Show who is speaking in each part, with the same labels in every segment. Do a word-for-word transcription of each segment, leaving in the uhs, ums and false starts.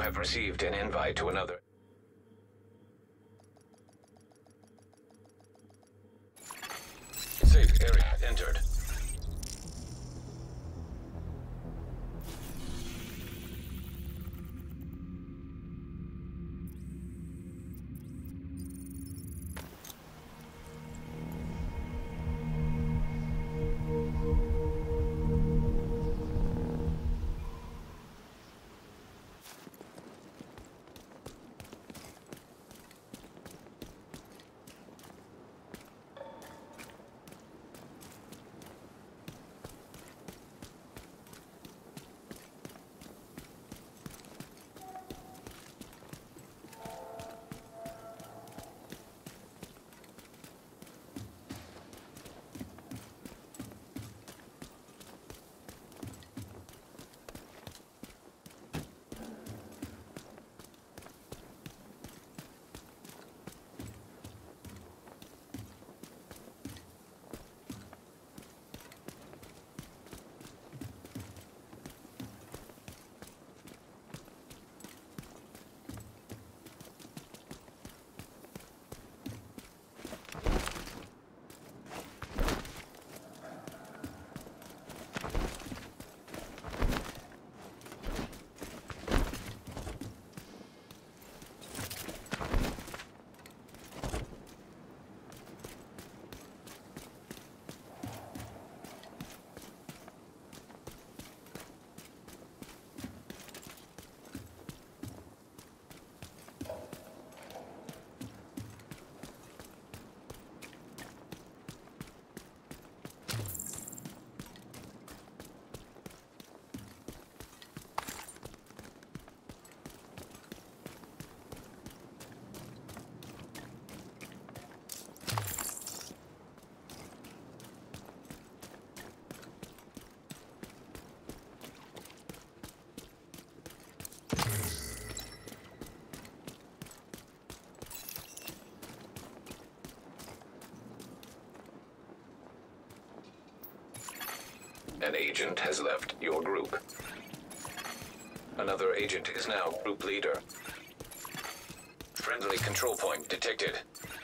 Speaker 1: have received an invite to another. Safe area entered. An agent has left your group. Another agent is now group leader. Friendly control point detected.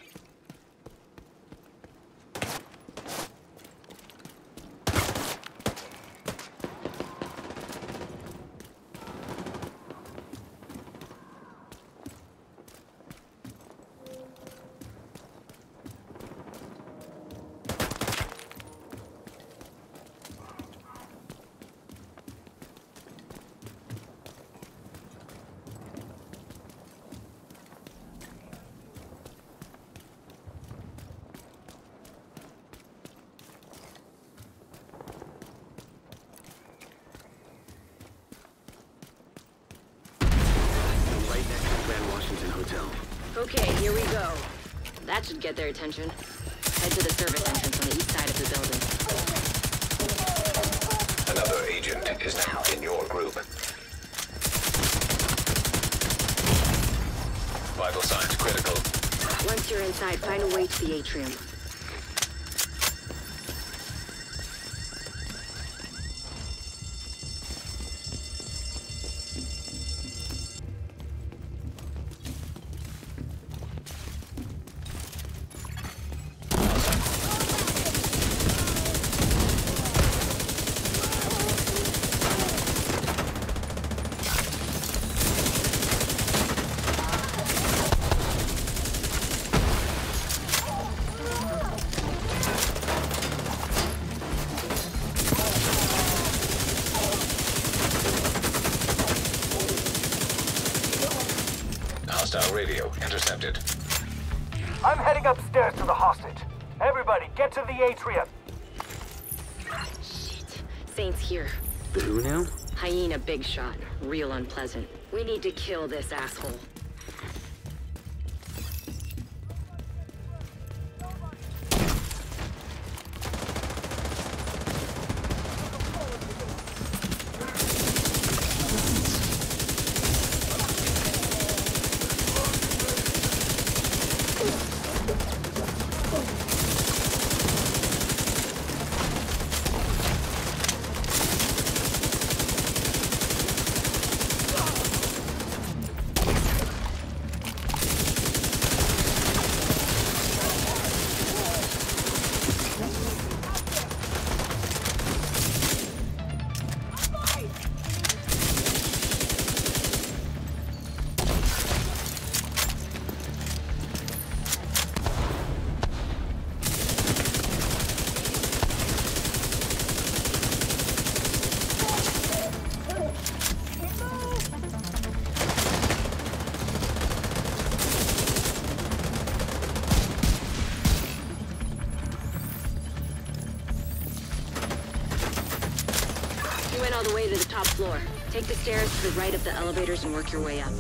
Speaker 2: Okay, here we go. That should get their attention. Head to the service entrance on the east side of the building.
Speaker 1: Another agent is now in your group. Vital signs critical.
Speaker 2: Once you're inside, find a way to the atrium.
Speaker 1: Hostile radio intercepted.
Speaker 3: I'm heading upstairs to the hostage. Everybody, get to the atrium.
Speaker 2: Shit. Saint's here.
Speaker 4: The who now?
Speaker 2: Hyena big shot. Real unpleasant. We need to kill this asshole. the way to the top floor. Take the stairs to the right of the elevators and work your way up.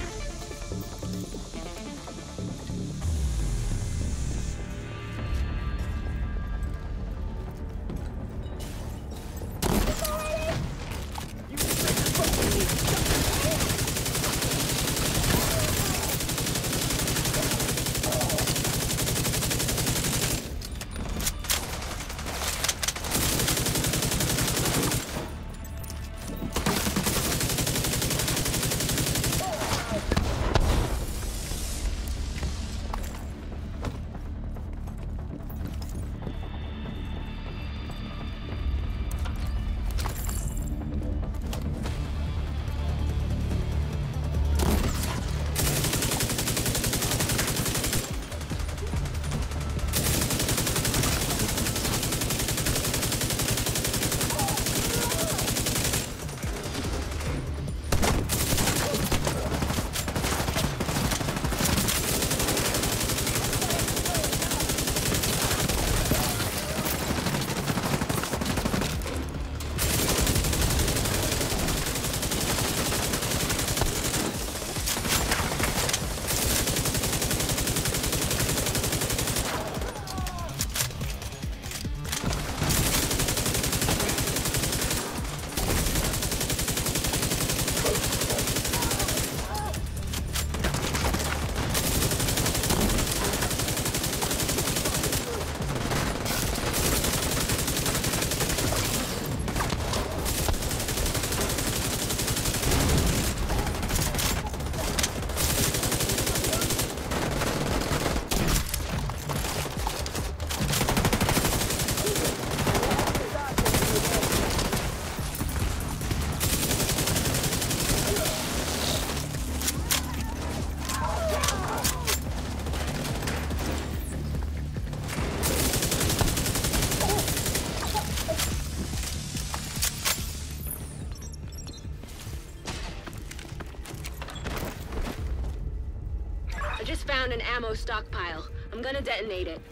Speaker 2: Found an ammo stockpile. I'm gonna detonate it.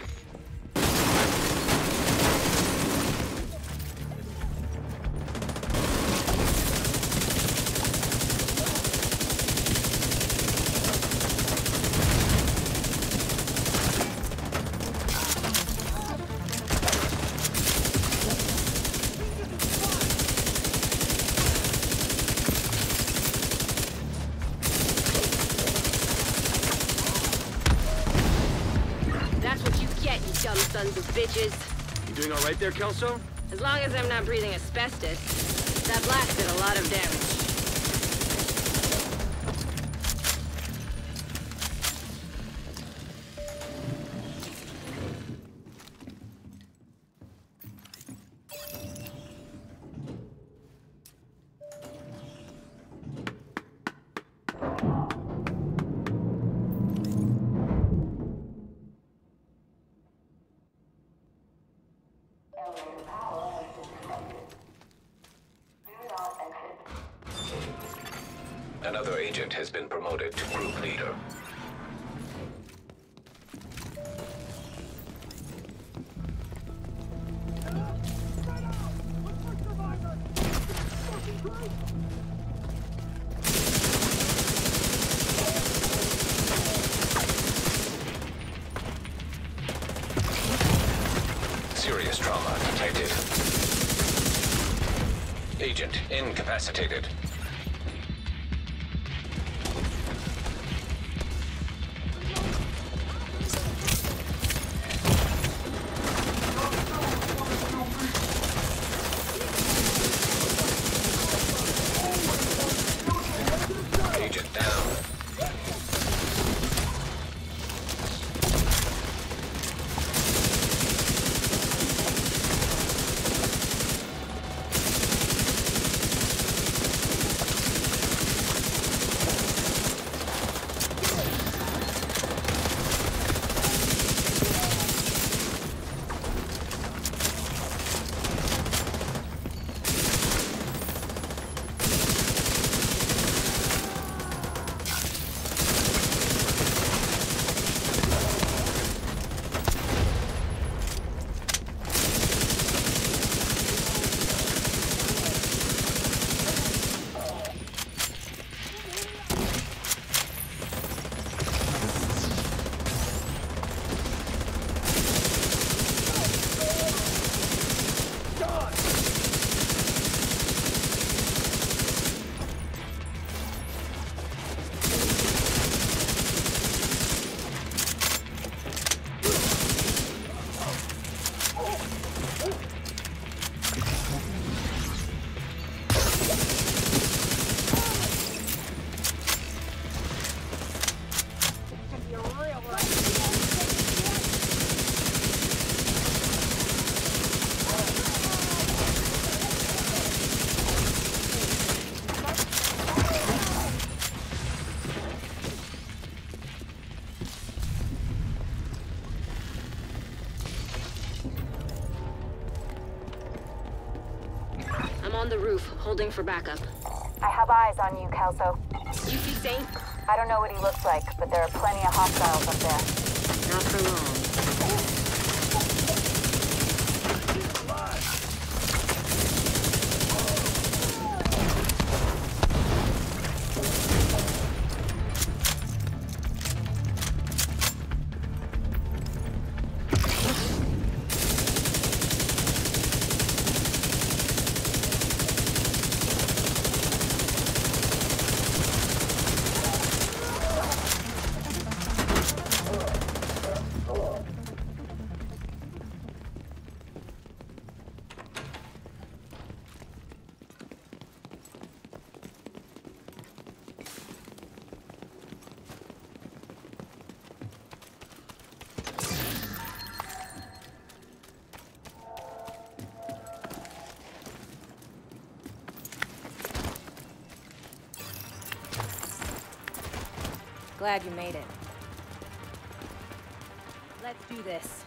Speaker 2: Dumb sons of bitches.
Speaker 4: You doing all right there, Kelso?
Speaker 2: As long as I'm not breathing asbestos. That blast did a lot of damage.
Speaker 1: Another agent has been promoted to group leader. Serious trauma detected. Agent incapacitated. Agent down.
Speaker 2: the roof, holding for backup.
Speaker 5: I have eyes on you, Kelso.
Speaker 2: You see Saint?
Speaker 5: I don't know what he looks like, but there are plenty of hostiles up there.
Speaker 2: Not for long.
Speaker 6: Glad you made it. Let's do this.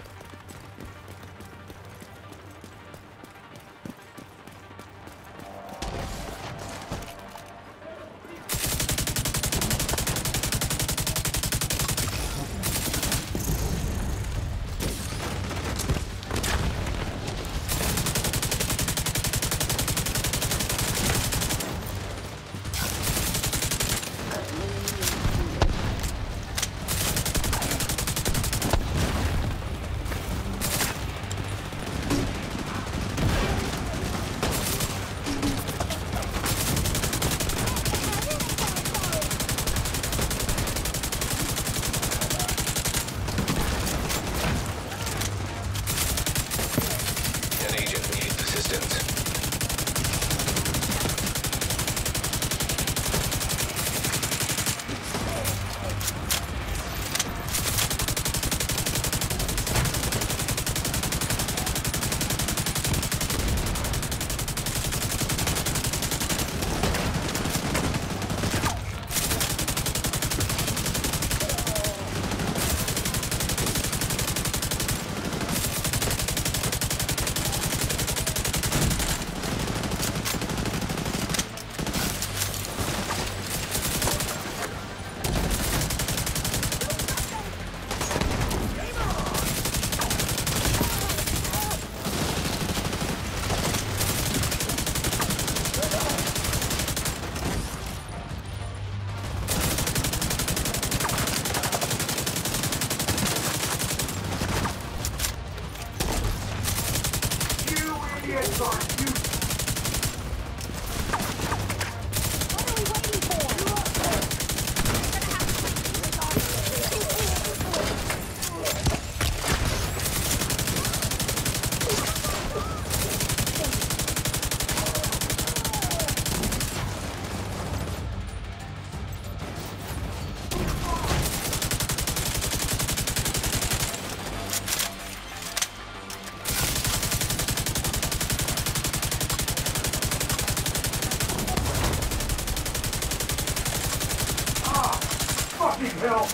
Speaker 3: Help!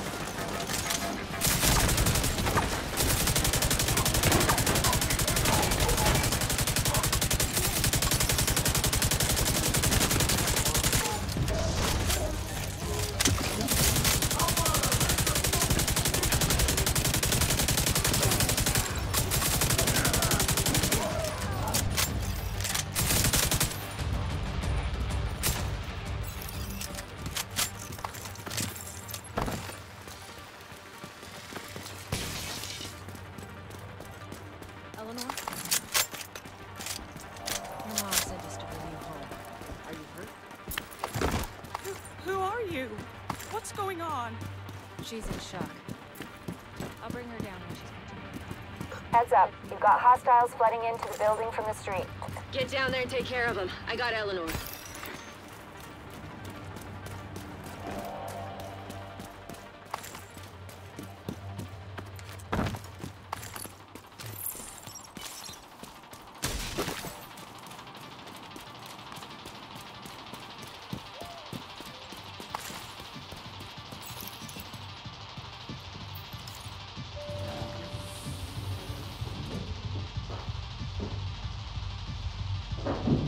Speaker 6: Eleanor? Your mom sent us to bring you home. Are you hurt?
Speaker 7: Who, who are you? What's going on?
Speaker 6: She's in shock. I'll bring her down when she's contained.
Speaker 5: Heads up. You've got hostiles flooding into the building from the street.
Speaker 2: Get down there and take care of them. I got Eleanor.
Speaker 5: You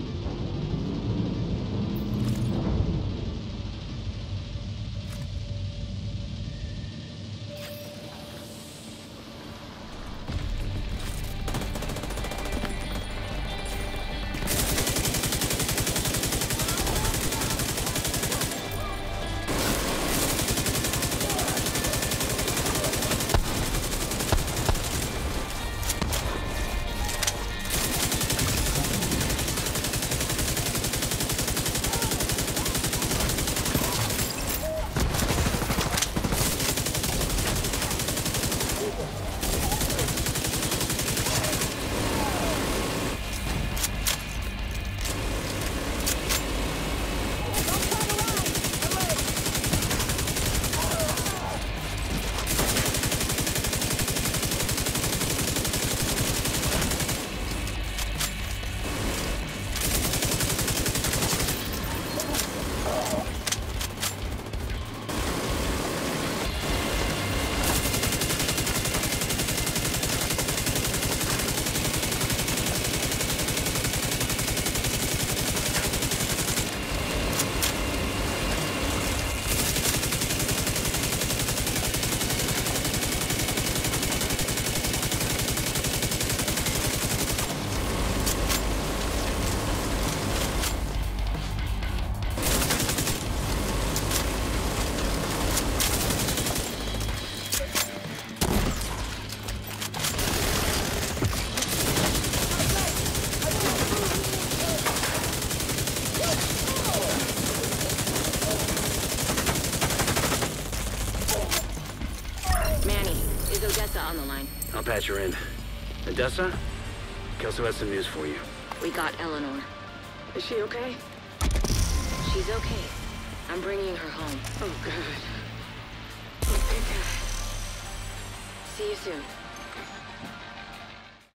Speaker 2: on the line.
Speaker 4: I'll patch her in. Odessa? Kelso has some news for you.
Speaker 2: We got Eleanor. Is she okay? She's okay. I'm bringing her home. Oh, God. Oh, thank God. See you soon.